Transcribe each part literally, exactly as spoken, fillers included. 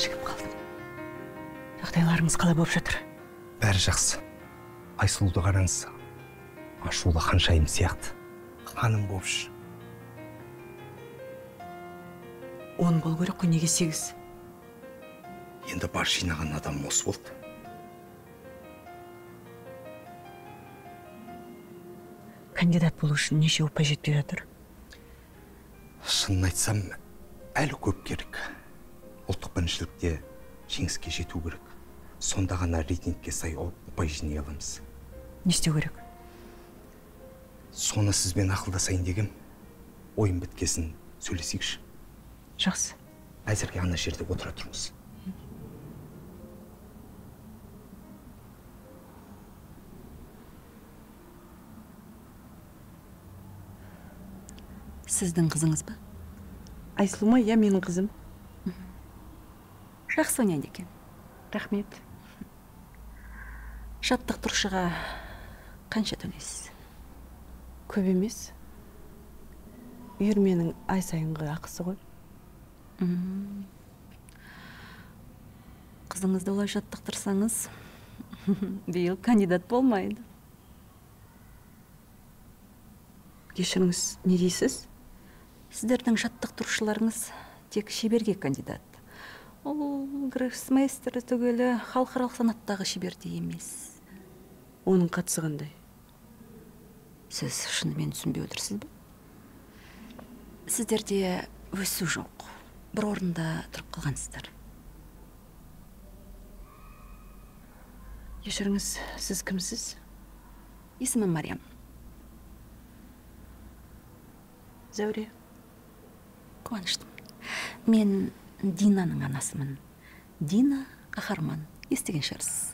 кешігіп қалдым. Жағдайларыңыз қалай болып жатыр? Бәрі жақсы. Айсұлуды қараңыз. Ашулы ханшайым сияқты. Ханым болып жүр. Он бол керек қой, неге сегіз? Енді бар жинаған адам осы болды. Кандидат болу үшін неше ұпай жетпей жатыр? Шынын айтсам, әлі көп керек. Ұлттық біріншілікте жеңіске жету керек. Сонда ғана рейтингке сай ұпай жинай аламыз. Не істеу керек? Соны сізбен ақылдасайын дегем. Ойын біткесін сөйлесейікші. Жақсы. Әзірге ана жерде отыра тұрмыз. Сіздің қызыңыз ба? Айсұлу ма? Я, менің қызым. Жақсы ойнайды екен. Рахмет. Жаттықтырушыға қанша төлейсіз? Көп емес. Үйірменің ай сайынғы ақысы ғой. Қызыңызды олай жаттықтырсаңыз, биыл кандидат болмайды. Кешіріңіз, не дейсіз? Сіздердің жаттықтырушыларыңыз тек шеберге кандидат. Ол гроссмейстер түгілі халықаралық санаттағы шеберде емес. Оның қатысы қандай? Сіз шынымен түсінбей отырсыз ба? Сіздерде өсу жоқ. Бір орында тұрып қалғансыздар. Кешіріңіз, сіз кімсіз? Есімім Мариям. Зәуре. Қуаныштым. Мен Динаның анасымын. Дина қаһарман. Естіген шығарсыз.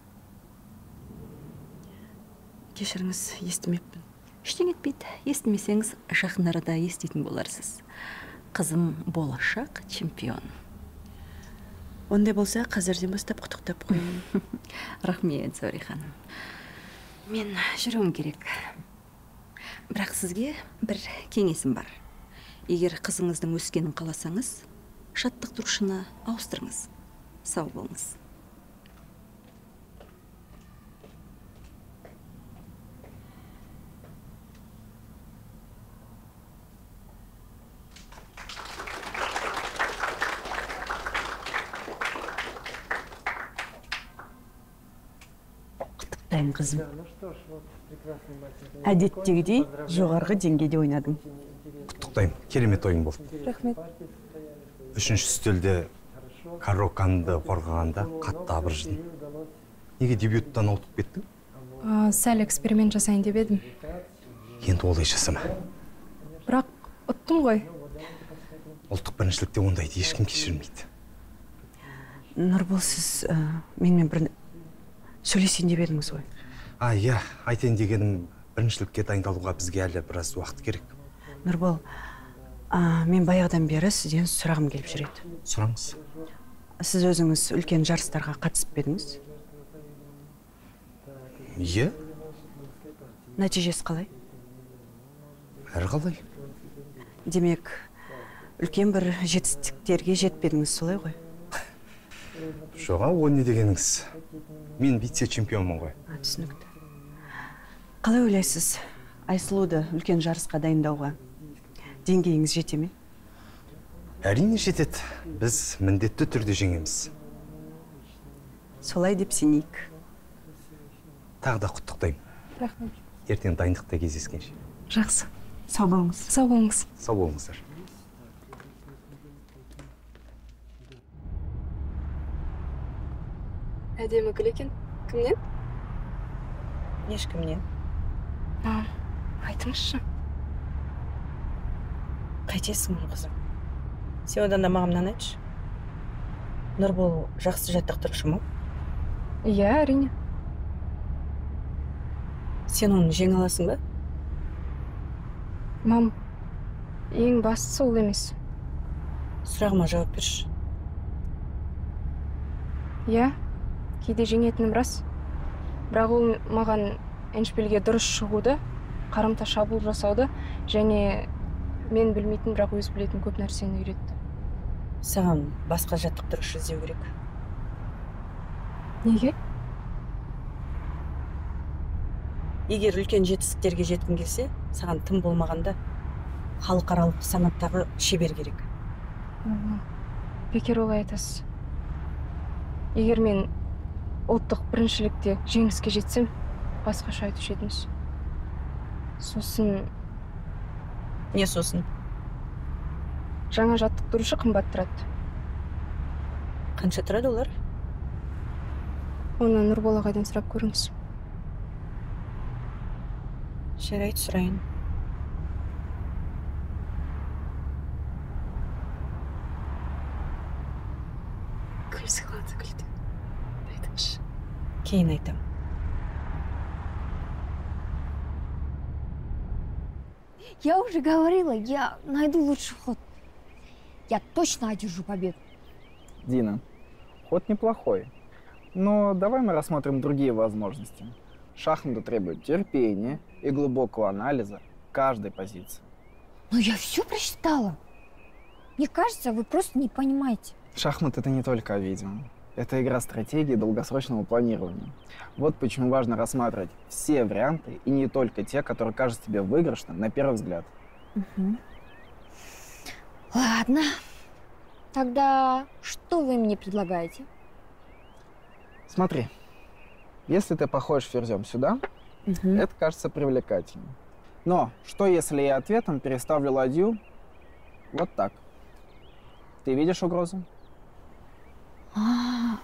Кешіріңіз, естімеппін. Ештеңе етпейді. Естімесеңіз, жақын арада еститін боларсыз. Қызым болашақ чемпион. Ондай болса, қазірден бастап құттықтап қоямын. Рахмет, Зәуре ханым. Мен жүруім керек. Бірақ сізге бір кеңесім бар. Егер қызыңыздың өскенін қаласаңыз, жаттықтырушыны ауыстырыңыз. Сау болыңыз. Құттықтайын, қызым. Әдеттегідей жоғарғы деңгейде ойнадың. Құттықтайым, керемет ойын болды. Рахмет. Үшінші үстелде Кароканды қорғағанда қатты абыржыдым. Неге дебюттан ұтып кеттің? Сәл эксперимент жасайын деп едім. Енді олай жасама. Бірақ ұттым ғой. Ұлттық біріншілікте ондайды ешкім кешірмейді. Нұрбол, сіз менімен бір сөйлесейін деп едіңіз ғой. А, иә, айтайын дегенім, біріншілікке дайындалуға бізге әлі біраз уақыт керек. Нұрбол, мен баяғыдан бері сізден сұрағым келіп жүреді. Сұраңыз. Сіз өзіңіз үлкен жарыстарға қатысып бедіңіз? Иә. Нәтижесі қалай? Әрі қалай. Демек, үлкен бір жетістіктерге жетпедіңіз, солай ғой? Жоға, о не дегеніңіз? Мен вице-чемпионмын ғой. Түсінікті. Қалай ойлайсыз, Айсұлуды үлкен жарысқа дайындауға деңгейіңіз жете ме? Әрине жетеді. Біз міндетті түрде жеңеміз. Солай деп сенейік. Тағы да құттықтаймын. Рахмет. Ертең дайындықта кездескенше. Жақсы. Сау болыңыз. Сау болыңыз. Сау болыңыздар. Әдемі гүл екен. Кімнен? Ешкімнен. Айтыңызшы. Қайтесің, қызым? Сен одан да маған мынаны айтшы. Нұрбол жақсы жаттықтырушы ма? Иә, әрине. Сен оны жеңе аласың ба? Мам, ең бастысы ол емес. Сұрағыма жауап берші. Иә, кейде жеңетінім рас. Бірақ ол маған әншпілге дұрыс шығуды, қарымта шабуыл жасауды және мен білмейтін, бірақ өз білетін көп нәрсені үйретті. Саған басқа жаттықтырушы іздеу керек. Неге? Егер үлкен жетістіктерге жеткің келсе, саған тым болмағанда халықаралық санаттағы шебер керек. Бекер олай айтасыз. Егер мен ұлттық біріншілікте жеңіске жетсем, басқаша айтушы едіңіз. Сосын Не сосын? жаңа жаттықтырушы қымбат тұрады. Қанша тұрады олар? Оны Нұрбол ағайдан сұрап көріңіз. Жарайды, сұрайын. Кім сыйлады гүлді? Айтыңызшы. Кейін айтам. Я уже говорила, я найду лучший ход. Я точно одержу победу. Дина, ход неплохой. Но давай мы рассмотрим другие возможности. Шахматы требуют терпения и глубокого анализа каждой позиции. Но я все прочитала. Мне кажется, вы просто не понимаете. Шахматы — это не только о видео. Это игра стратегии и долгосрочного планирования. Вот почему важно рассматривать все варианты, и не только те, которые кажутся тебе выигрышным на первый взгляд. Угу. Ладно. Тогда что вы мне предлагаете? Смотри, если ты походишь ферзем сюда, Угу. это кажется привлекательным. Но что, если я ответом переставлю ладью вот так? Ты видишь угрозу? А,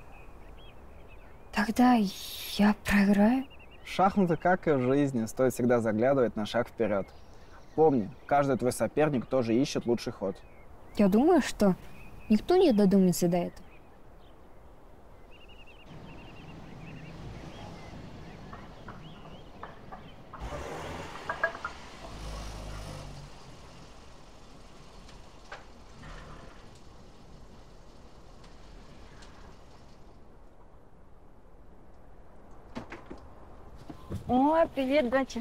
тогда я проиграю? В шахматы, как и в жизни, стоит всегда заглядывать на шаг вперед. Помни, каждый твой соперник тоже ищет лучший ход. Я думаю, что никто не додумается до этого. Ой, привет, доча.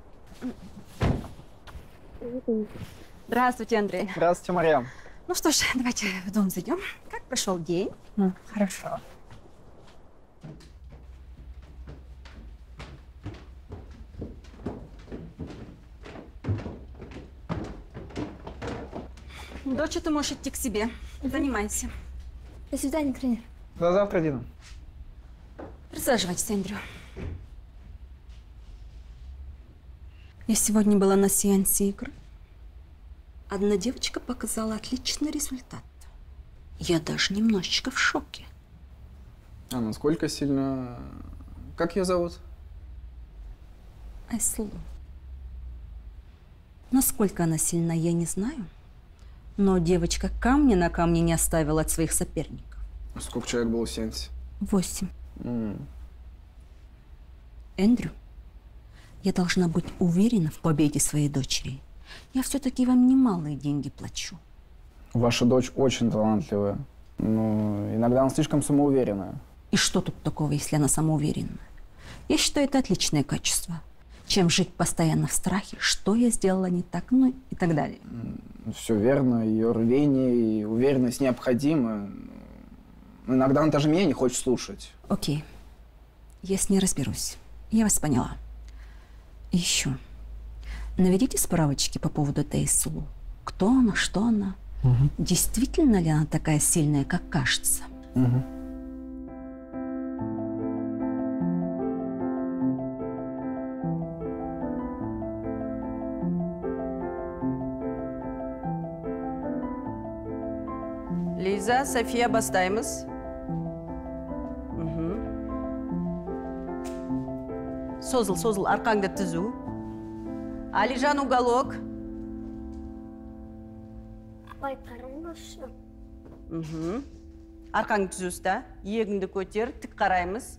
Здравствуйте, Андрей. Здравствуйте, Марьям. Ну что ж, давайте в дом зайдем. Как прошел день? Хорошо. Доча, ты можешь идти к себе. Занимайся. До свидания, тренер. До завтра, Дина. Присаживайтесь, Андрю. Я сегодня была на сеансе игры. Одна девочка показала отличный результат. Я даже немножечко в шоке. А насколько сильно... Как ее зовут? Айслу. Насколько она сильна, я не знаю. Но девочка камня на камне не оставила от своих соперников. А сколько человек было в сеансе? Восемь. М. Эндрю, я должна быть уверена в победе своей дочери. Я все-таки вам немалые деньги плачу. Ваша дочь очень талантливая. Но иногда она слишком самоуверенная. И что тут такого, если она самоуверенная? Я считаю, это отличное качество. Чем жить постоянно в страхе, что я сделала не так, ну и так далее. Все верно, ее рвение и уверенность необходимы. Но иногда она даже меня не хочет слушать. Окей, я с ней разберусь. Я вас поняла. И еще. Наведите справочки по поводу этой Айслу. Кто она, что она? Угу. Действительно ли она такая сильная, как кажется? Угу. Лиза, София, бастаймыз. Созыл, созыл, арқаңды түзу. Алижан, уголок. Ой, қараңызшы. Мхм. Арқаңды түзу ұста. Иегіңді көтер, тік қараймыз.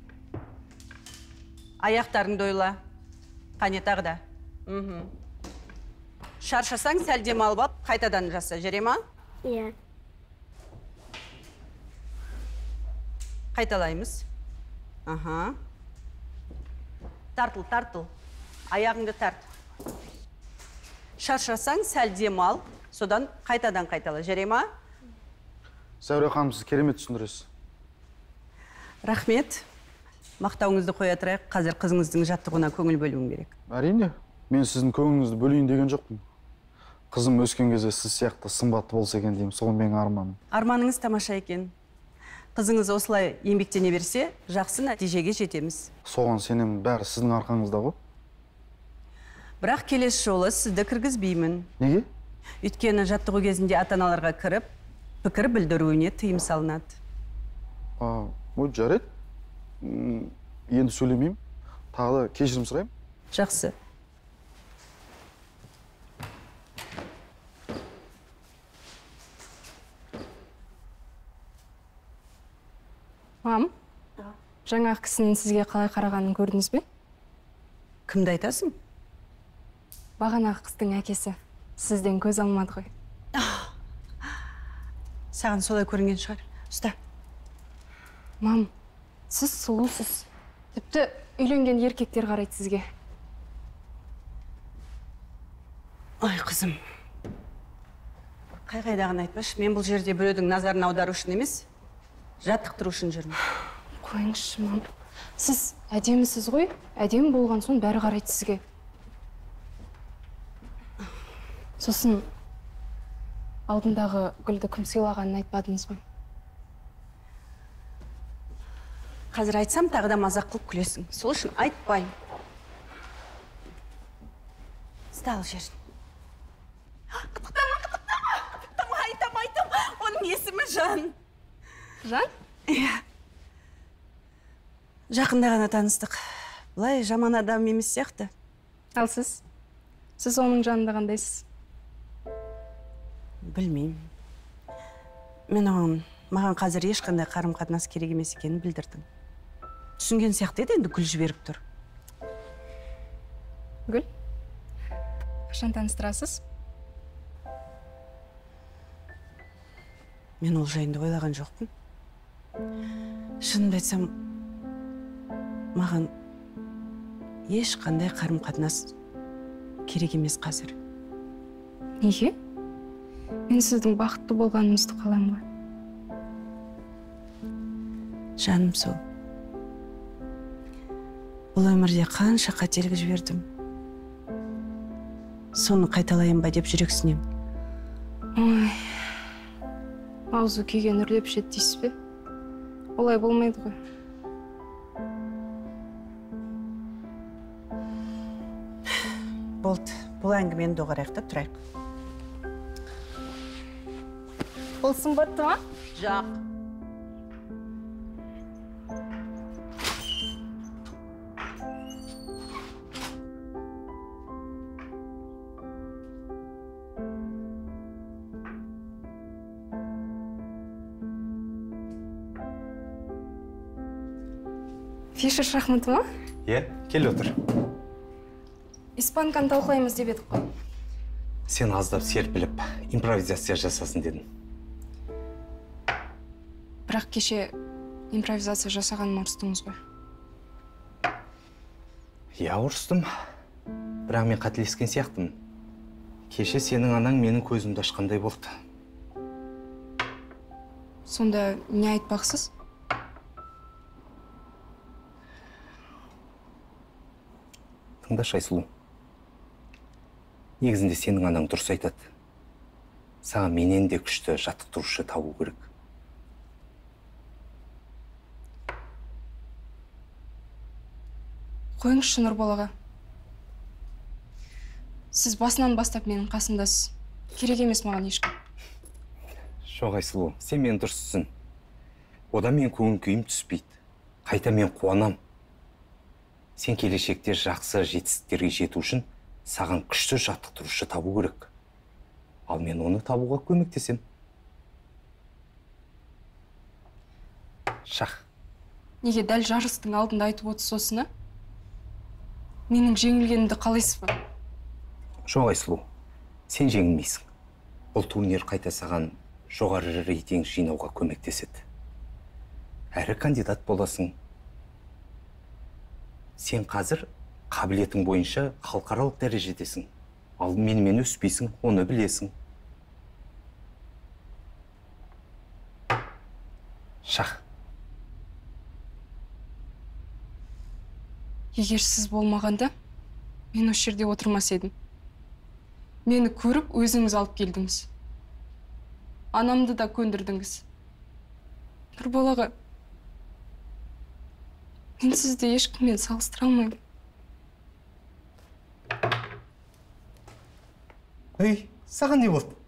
Аяқтарыңды ойла. Қане тағы да. Мхм. Шаршасаң, сәл демалып алып, қайтадан жаса, жүре ма? Иә. Қайталаймыз. Аха. Тартыл, тартыл. Аяғыңды тарт. Шаршасаң, сәл демал, содан қайтадан қайтала. Жүре ма? Зәуре ханым, сіз керемет түсіндіресіз. Рахмет. Мақтауыңызды қоя тұрайық, қазір қызыңыздың жаттығуына көңіл бөлуің керек. Әрине, мен сіздің көңіліңізді бөлейін деген жоқпын. Қызым өскен кезде сіз сияқты сымбатты болса екен деймін, сол менің арманым. Арманыңыз тамаша екен. Қызыңыз осылай еңбектене берсе, жақсы нәтижеге жетеміз. Соған сенемін, бәрі сіздің арқаңызда ғой. Бірақ келесі жолы сізді кіргізбеймін. Неге? Өйткені жаттығу кезінде ата-аналарға кіріп, пікір білдіруіне тыйым салынады. Ой, жарайды. Енді сөйлемеймін. Тағы да кешірім сұраймын. Жақсы. Мам, жаңағы кісінің сізге қалай қарағанын көрдіңіз бе? Кімді айтасың? Бағанағы қыздың әкесі. Сізден көз алмады ғой. Саған солай көрінген шығар. Ұста. Мам, сіз сұлусыз. Тіпті үйленген еркектер қарайды сізге. Ой, қызым. Қай-қайдағын айтпашы, мен бұл жерде біреудің назарын аудару үшін емес, жаттықтыру үшін жүрмін. Қойыңызшы, мам. Сіз әдемісіз ғой, әдемі болған соң бәрі қарайды сізге. Сосын алдындағы гүлді кім сыйлағанын айтпадыңыз ғой. Қазір айтсам, тағы да мазақ қылып күлесің. Сол үшін айтпай. Стал жерін. Қытықтама, қытықтама! Қытықтама, айтам, айтам. Оның есімі Жан. Жан? Иә. Жақында ғана таныстық. Бұлай жаман адам емес сияқты. Ал сіз? Сіз оның жанында қандайсыз? Білмеймін. Мен оған, маған қазір ешқандай қарым-қатынас керек емес екенін білдірдім. Түсінген сияқты еді, енді гүл жіберіп тұр. Гүл? Қашан таныстырасыз? Мен ол жайында ойлаған жоқпын. Шынымды айтсам, маған ешқандай қарым-қатынас керек емес қазір. Неге? Мен сіздің бақытты болғаныңызды қалаймын ғой. Жаным сол. Бұл өмірде қанша қателік жібердім. Соны қайталайын ба деп жүрексінем. Ой, аузы күйген үрлеп жет дейсіз бе? Олай болмайды ғой. Болды, бұл әңгімені доғарайық та тұрайық. Ол сымбатты ма? Жоқ. Фишер шахматы ма? Е, кел отыр. Испанканы талқылаймыз деп едік қой. Сен аздап серпіліп, импровизация жасасын дедің. Бірақ кеше импровизация жасағанын ұрыстыңыз ғой. Я ұрыстым. Бірақ мен қателескен сияқтымын. Кеше сенің анаң менің көзімді ашқандай болды. Сонда не айтпақсыз? Тыңдашы, Айсұлу. Негізінде сенің анаң дұрыс айтады. Саған менен де күшті жаттықтырушы табу керек. Қойыңызшы Нұрбол аға. Сіз басынан бастап менің қасымдасыз. Керек емес маған ешкім. Жоқ, Айсұлу, сен мен дұрыссың. Одан мен көңіл күйім түспейді. Қайта мен қуанам. Сен келешекте жақсы жетістіктерге жету үшін саған күшті жаттықтырушы табу керек. Ал мен оны табуға көмектесем. Шах. Неге дәл жарыстың алдында айтып отырсыз осыны? Менің жеңілгенімді қалайсыз ба? Жоқ, Айсұлу, сен жеңілмейсің. Бұл турнир қайта саған жоғары рейтинг жинауға көмектеседі. Әрі кандидат боласың. Сен қазір қабілетің бойынша халықаралық дәрежедесің. Ал менімен өспейсің, оны білесің. Егер сіз болмағанда, мен осы жерде отырмас едім. Мені көріп, өзіңіз алып келдіңіз. Анамды да көндірдіңіз. Нұрболаға, мен сізді ешкіммен салыстыра алмаймын. Ей, саған не болды?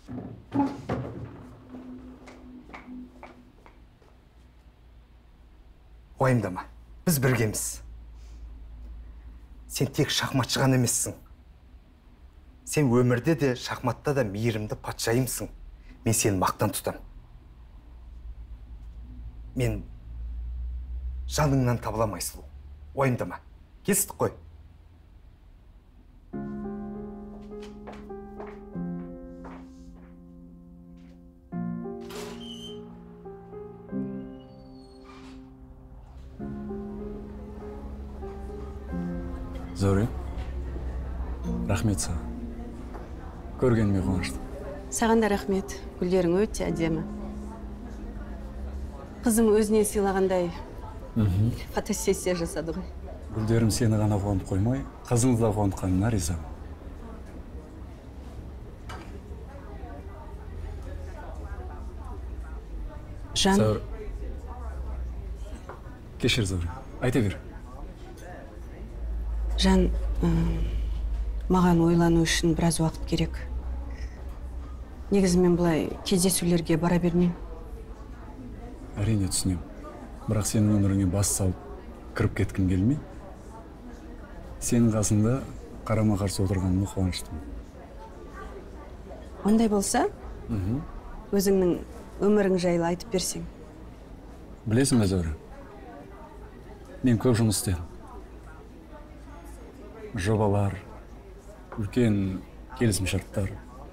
Уайымдама, біз біргеміз. Сен тек шахматшы ғана емессің. Сен өмірде де, шахматта да мейірімді патшайымсың. Мен сені мақтан тұтам. Мен жаныңнан табыламын, Айсұлу. Уайымдама. Кестік қой. Зәуре, рахмет саған. Көргеніме қуаныштым. Саған да рахмет. Гүлдерің өте әдемі. Қызым өзіне сыйлағандай фотосессия жасады ғой. Гүлдерім сені ғана қуанып қоймай, қызыңды да қуантқанына риза. Жан. Зәуре. Кешір, Зәуре. Айта бер. Жан, маған ойлану үшін біраз уақыт керек. Негізі мен бұлай кездесулерге бара бермеймін. Әрине түсінем. Бірақ сенің өміріңе бас салып, кіріп кеткім келмей. Сенің қасында қарама қарсы отырғаныма қуаныштым. Ондай болса, өзіңнің өмірің жайлы айтып берсең. Білесің бе, Зәуре? Мен көп жұмыс істедім. Жобалар, үлкен келісім шарттар.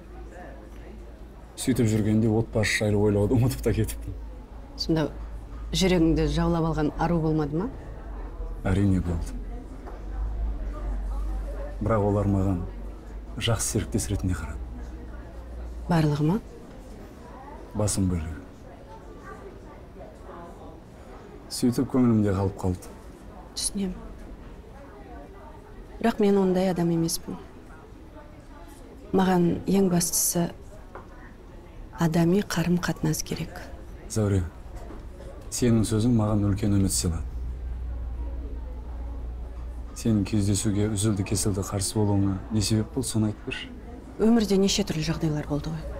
Сөйтіп жүргенде отбасы жайлы ойлауды ұмытып та кетіппін. Сонда жүрегіңді жаулап алған ару болмады ма? Әрине болды. Бірақ олар маған жақсы серіктес ретінде қарады. Барлығы ма? Басым бөлігі. Сөйтіп көңілімде қалып қалды. Түсінем. Бірақ мен ондай адам емеспін. Маған ең бастысы адами қарым қатынас керек. Зәуре, сенің сөзің маған үлкен үміт сыйлады. Сенің кездесуге үзілді кесілді қарсы болуыңа не себеп болды, соны айтып берші. Өмірде неше түрлі жағдайлар болды ғой.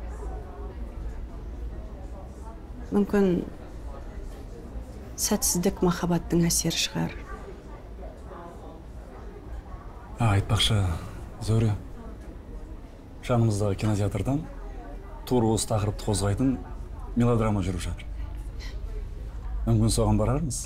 Мүмкін сәтсіздік махаббаттың әсері шығар. А, айтпақшы, Зәуре, жанымыздағы кинотеатрдан тура осы тақырыпты қозғайтын мелодрама жүріп жатыр. Мүмкін соған барармыз?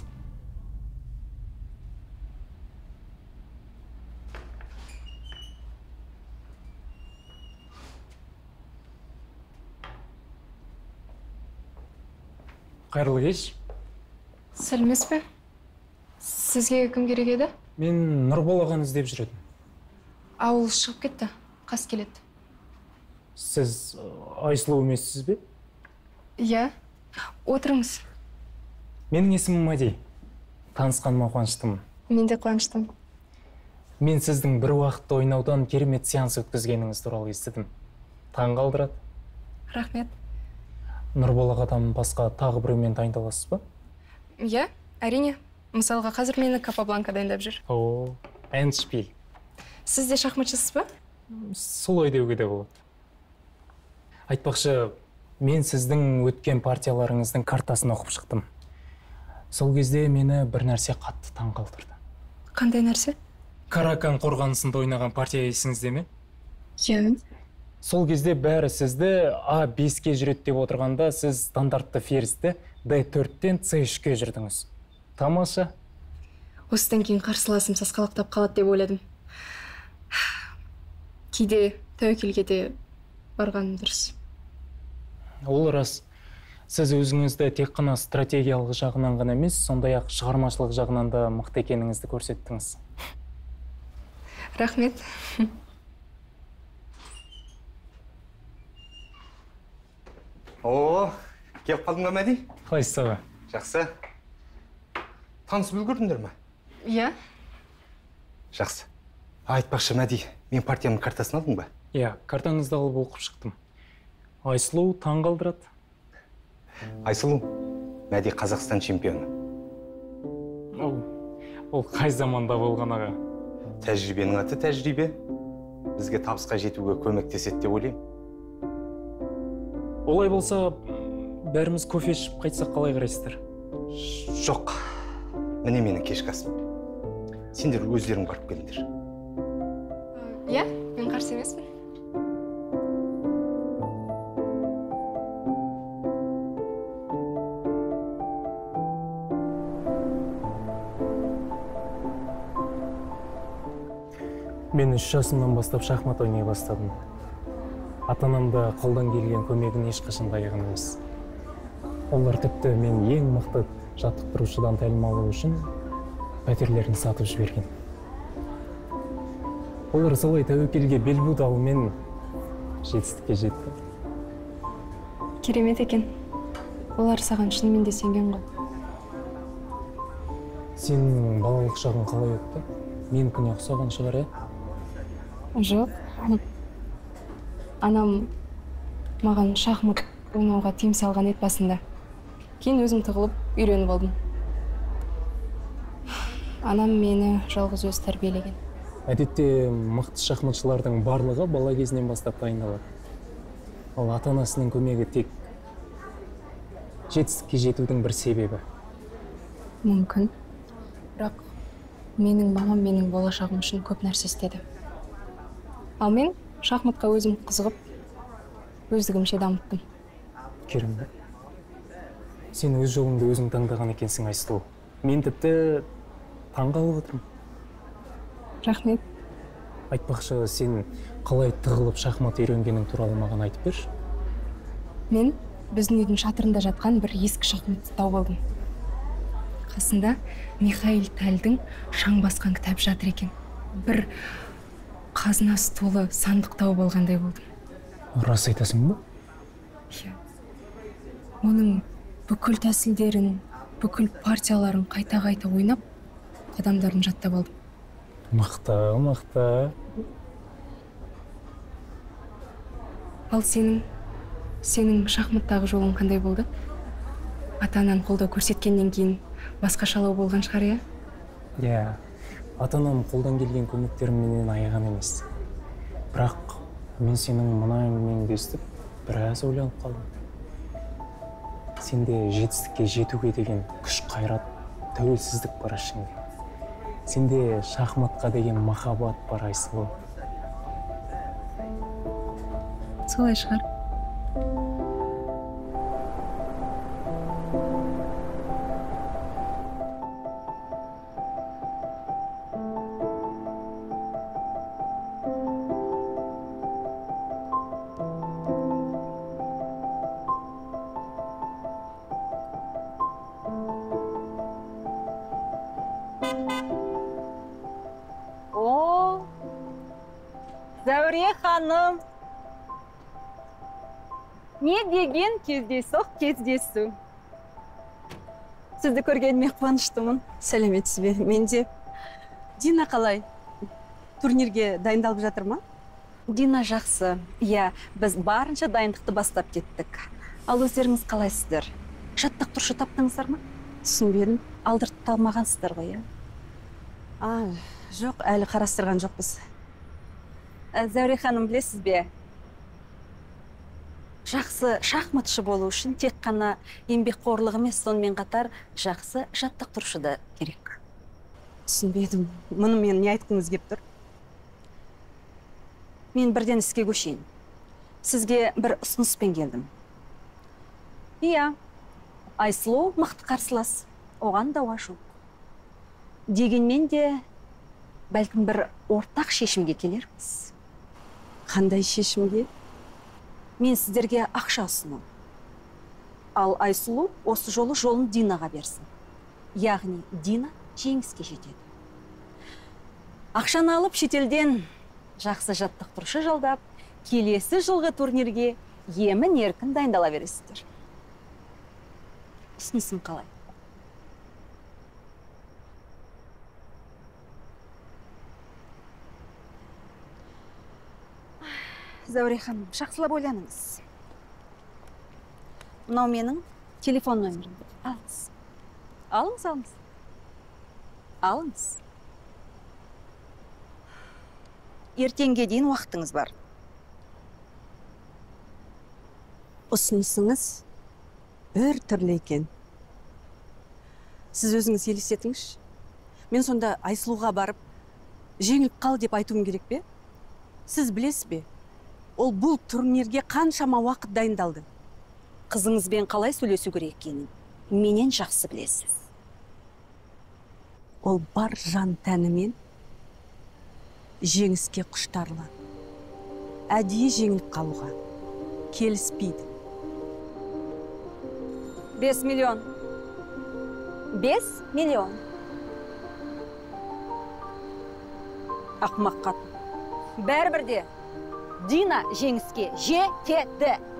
Қайырлы кеш. Сәлемдес пе? Сізге кім керек еді? Мен Нұрбол ағаны іздеп жүрдім. Ауыл шығып кетті. Қас келеді. Сіз Айсұлу емессіз бе? Иә. Отырыңыз. Менің есімім Мәди. Танысқаныма қуаныштымын. Мен де қуаныштым. Мен сіздің бір уақытта ойнаудан керемет сеанс өткізгеніңіз туралы естідім. Таң қалдырады. Рахмет. Нұрбол ағадан басқа тағы біреумен дайындаласыз ба? Иә, әрине. Мысалға, қазір мені Капабланка дайындап жүр. О, әншпил. Сіз де шахматшысыз ба? Солай деуге де болады. Айтпақшы, мен сіздің өткен партияларыңыздың картасын оқып шықтым. Сол кезде мені бір нәрсе қатты таң қалдырды. Қандай нәрсе? Каракан қорғанысында ойнаған партия есіңізде ме? Иә. Сол кезде бәрі сізді А беске жүреді деп отырғанда, сіз стандартты ферзьді Д төрттен С үшке жүрдіңіз. Тамаша. Осыдан кейін қарсыласым сасқалақтап қалады деп ойладым. Кейде тәуекелге де барғаным дұрыс. Ол рас. Сіз өзіңізді тек қана стратегиялық жағынан ғана емес, сондай-ақ шығармашылық жағынан да мықты екеніңізді көрсеттіңіз. Рахмет. О, келіп қалдың ба, Мәди? Қалайсыз аға? Жақсы. Танысып үлгердіңдер ме? Иә, Жақсы. Айтпақшы, Мәди, мен партияның картасын алдың ба? Иә, картаңызды алып оқып шықтым. Айсұлу таң қалдырады. Айсұлу, Мәди Қазақстан чемпионы. Ол, ол қай заманда болған аға? Тәжірибенің аты тәжірибе. Бізге табысқа жетуге көмектеседі деп ойлаймын. Олай болса, бәріміз кофе ішіп қайтсақ қалай қарайсыздар? Жоқ. Міне менің кешкі асым. Сендер өздерің барып келіңдер. Иә, мен қарсы емеспін. Мен үш жасымнан бастап шахмат ойнай бастадым. Ата-анам да қолдан келген көмегін ешқашан аяған емес. Олар тіпті мен ең мықты жаттықтырушыдан тәлім алу үшін пәтерлерін сатып жіберген. Олар солай тәуекелге бел буды, ал мен жетістікке жеттім. Керемет екен. Олар саған шынымен де сенген ғой. Сенің балалық шағың қалай өтті? Менікіне ұқсаған шығар, е? Жоқ. Анам маған шахмат ойнауға тыйым салған еді басында. Кейін өзім тығылып үйреніп алдым. Анам мені жалғыз өзі тәрбиелеген. Әдетте мықты шахматшылардың барлығы бала кезінен бастап дайындалады. Ал ата-анасының көмегі тек жетістікке жетудің бір себебі. Мүмкін. Бірақ менің мамам менің болашағым үшін көп нәрсе істеді. Ал мен шахматқа өзім қызығып, өздігімше дамыттым. Керемет. Сен өз жолыңды өзің таңдаған екенсің, Айсұлу. Мен тіпті таң қалып отырмын. Рахмет. Айтпақшы, сен қалай тығылып шахмат үйренгенің туралы маған айтып берші. Мен біздің үйдің шатырында жатқан бір ескі шахматты тауып алдым. Қасында Михаил Тальдың шаң басқан кітап жатыр екен. Бір қазынасы толы сандық тауып алғандай болдым. Рас айтасың ба? Иә. Оның бүкіл тәсілдерін, бүкіл партияларын қайта-қайта ойнап, қадамдарын жаттап алдым. Мықты, мықты. Ал сенің, сенің шахматтағы жолың қандай болды? Ата-анан қолдау көрсеткеннен кейін басқашалау болған шығар, иә? Иә, ата-анам қолдан келген көмектеріменен аяған емес. Бірақ мен сенің мына әңгімеңді естіп, біраз ойланып қалдым. Сенде жетістікке жетуге деген күш қайрат, тәуелсіздік бар ішіңде. Сенде шахматқа деген махаббат бар, Айсұлу. Солай шығар. О, Зәуре ханым. Не деген кездейсоқ кездесу. Сізді көргеніме қуаныштымын. Сәлеметсіз бе? Мен де. Дина қалай? Турнирге дайындалып жатыр ма? Дина жақсы. Иә, біз барынша дайындықты бастап кеттік. Ал өздеріңіз қалайсыздар? Жаттықтырушы таптыңыздар ма? Түсінбедім. Алдыртып талмағансыздар ғой, иә? А, жоқ, әлі қарастырған жоқпыз. Зәуре ханым, білесіз бе? Жақсы шахматшы болу үшін тек қана еңбекқорлық емес, сонымен қатар жақсы жаттықтырушы да керек. Түсінбедім. Мұны мен не айтқыңыз кеп тұр? Мен бірден іске көшейін. Сізге бір ұсыныспен келдім. Иә, Айсұлу мықты қарсылас. Оған дауа жоқ. Дегенмен де бәлкім бір ортақ шешімге келерміз. Қандай шешімге? Мен сіздерге ақша ұсынамын. Ал Айсұлу осы жолы жолын Динаға берсін. Яғни Дина жеңіске жетеді. Ақшаны алып шетелден жақсы жаттықтырушы жалдап, келесі жылғы турнирге емін еркін дайындала бересіздер. Ұсынысым қалай? Зәуре ханым, жақсылап ойланыңыз. Мынау менің телефон нөмірім. Алыңыз. Алыңыз, алыңыз. Алыңыз. Ертеңге дейін уақытыңыз бар. Ұсынысыңыз бір түрлі екен. Сіз өзіңіз елестетіңізші. Мен сонда Айсұлуға барып, жеңіліп қал деп айтуым керек пе? Сіз білесіз бе? Ол бұл турнирге қаншама уақыт дайындалды. Қызыңызбен қалай сөйлесу керек екенін менен жақсы білесіз. Ол бар жан тәнімен жеңіске құштарлы. Әдейі жеңіліп қалуға келіспейді. Бес миллион. Бес миллион. Ақымақ қатын. Бәрібірде Дина жеңіске жетеді.